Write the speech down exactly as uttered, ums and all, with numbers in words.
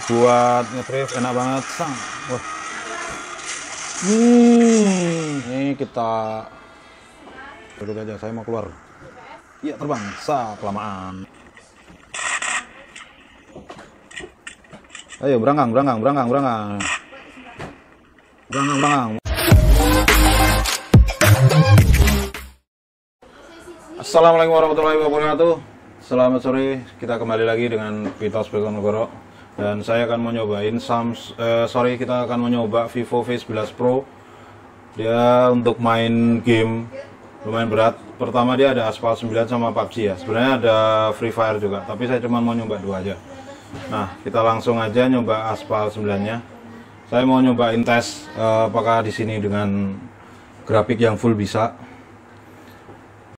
buat nge-drift enak banget, sang. Wah. Hmm, ini kita duduk aja, saya mau keluar. Iya, terbang, sa kelamaan. Ayo beranggang, beranggang, beranggang, beranggang. Beranggang, beranggang. Assalamualaikum warahmatullahi wabarakatuh. Selamat sore, kita kembali lagi dengan Vitos Bojonegoro. Dan saya akan mau nyobain Sams, eh, sorry kita akan mencoba Vivo V sebelas Pro. Dia untuk main game lumayan berat. Pertama dia ada Asphalt sembilan sama P U B G ya. Sebenarnya ada Free Fire juga, tapi saya cuma mau nyoba dua aja. Nah, kita langsung aja nyoba Asphalt sembilan-nya. Saya mau nyobain tes eh, apakah di sini dengan grafik yang full bisa.